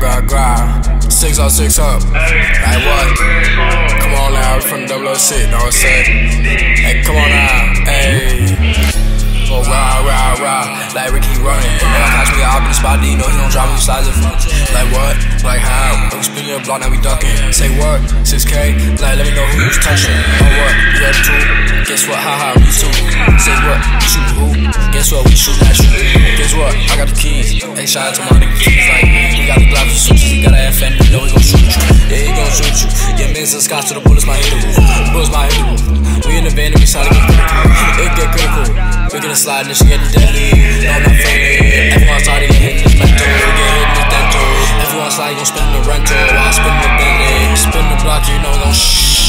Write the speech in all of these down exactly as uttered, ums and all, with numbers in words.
grah, grah. Six up, six up. Like what? Come on now, we from double oh six, know what I'm saying? Hey, come on now, hey. Go rah, rah, rah, like Ricky running. If I catch me out in the spot, you know he don't drop me sides of front. Like what? Like how? We spin your block, now we ducking. Say what? six K, like let me know who you touching. Oh what? You got two? Guess what? Haha, me too. Say what? You shoot who? Guess what? We shoot that shoot. Guess what? I got the keys. Hey, shout out to my niggas. Like, he got the gloves and switches. He got an F N, you know he gon' shoot you. Yeah, he gon' shoot you. Yeah, men's a scotch to the bullets, my hit the roof. Bullets, my hit the roof. We in the van and we trying to get critical. It get critical. We gonna slide and she getting deadly. No, I'm not friendly. Everyone's starting to get hit in his mental. Get hit in his dental. Everyone's like gon' spin the rental. While I spin the Bentley. Spin the block, you know gon'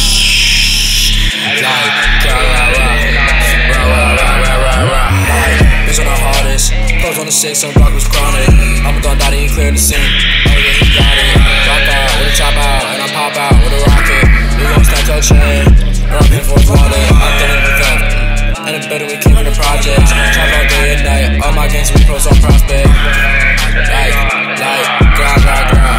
shhhh. Like, rah, rah, rah. Rah, rah, rah, rah, rah, rah. Like, bitch on the hardest. Close on the six, on block was chronic. I'm a done daddy, ain't clear the scene. Oh yeah, he got it. Drop out, with a chop out. And I pop out with a rocket. We gon' snatch your chain. And I'm here for a wallet. I'm done it with them. And it's better we keep in the projects. Trap all day and night. All my games we pros on prospect. Like, like, grah, grah, grah.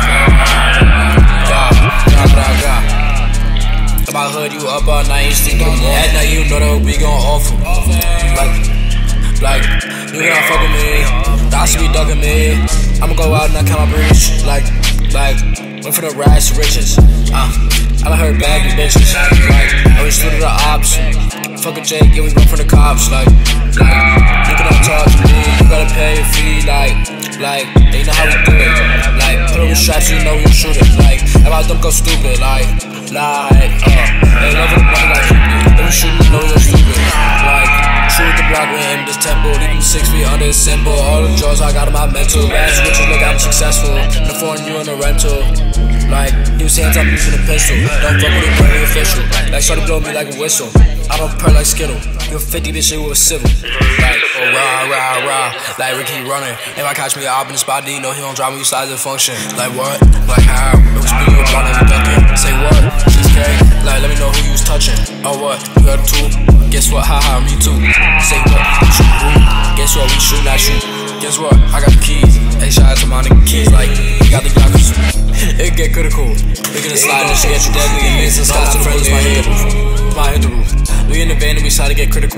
Grah, grah, grah, grah. In my hood, you up all night, you sleep on morning. At night, you know that we gon' offer. Like, like, you gonna fuck with me. Dots be ducking me. I'ma go out and I count my breach. Like, like, went for the rags to riches. Uh, I let her bag these bitches. Like, I was through to the ops. Fuck a Jake, yeah, we run from the cops. Like, like, you cannot talk to me. You gotta pay your fee. Like, like, they know how we do it. Like, put on the straps, you know we shoot it. Like, if I don't go stupid. Like, like, uh, they love the money like Cupid. They shoot, you know you're stupid. Like, shoot the block, we aim this temple. Leave them six feet under the symbol. All the drugs I got in my mental. Rags riches, look, I'm successful. The foreign, you in the rental. Like, use hands, I'm using a pistol. Don't fuck with it, very official. Like, start to blow me like a whistle. I don't purr like Skittle. You a fifty bitch, you a civil. Like, oh, rah, rah, rah. Like, Ricky running. If I catch me out in the spot, you know he don't drive me size of function. Like, what? Like, how? It was speaking with block, never ducking. Say what? six K. Like, let me know who you was touching. Oh, what? You got a two? Guess what? Haha, me too. Say what? Shoot who? Guess what? We shoot, not shoot. Guess what? I got the keys. Hey, shout out to my nigga kids. Like, we got the gloves. It get critical. We gonna slide and she get you deadly. And it's a scotch to the bullets, my hit the roof. My hit the roof. We in the van and we try to get critical.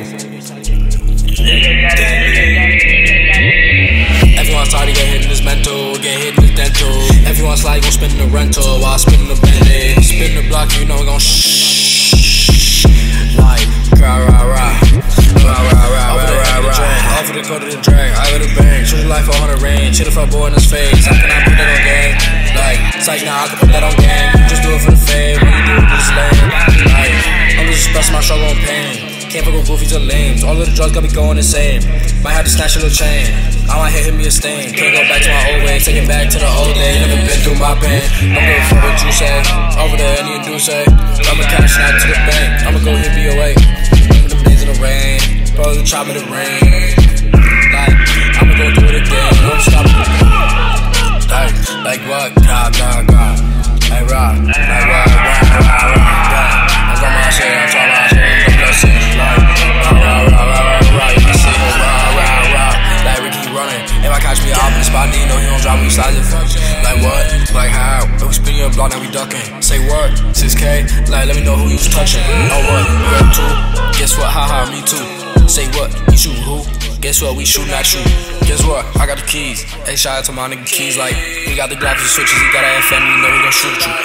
Everyone's trying to get hit in his mental. Get hit in his dental. Everyone's like gon' spin the rental. While I spin the Bentley. Spin the block, you know we gon' shhhh. Like, rah, rah, rah. Rah, rah, rah, rah, rah, rah. Off of the code of the drag. I got a bang. Shoot your life for one hundred range. Hit a fuck boy in his face. How can I put that on game? Like, it's like, nah, I can put that on game. Just do it for the fame. When you do it, just lame. Like, I'm just expressing my struggle and pain. Can't fuck with goofies or lames. All of the drugs got me going insane. Might have to snatch a little chain. I might hit hit me a stain. Can't go back to my old way. Take it back to the old day. Never been through my pain. Don't give a fuck what you say. Over there, any do say. I'ma cash out to the bank. I'ma go hit me away. In the blaze in the rain. Bro, the chop in the rain. Like, I'ma go do it again. Won't stop it. Like, like what? God, God, God. Like rock. Like rock, rock, rock, rock, rock. I'm on my shit. I'm talking my shit. I'm blessing. Like, rah, rah, rah, rah, rah. You can see him, rah, rah, rah. Like Ricky running. If I catch me out in the spot, you know he don't drop me sides of function. Like what? Like how? If we spin your block, now we ducking. Say what? six K. Like, let me know who you was touching. Oh what? You got two? Guess what? Haha, me too. Say what? You shoot who? Guess what? We shoot, not shoot. Guess what? I got the keys. Hey, shout out to my nigga keys. Like, we got the gloves and switches. He got an F N, you know we gon' shoot at you.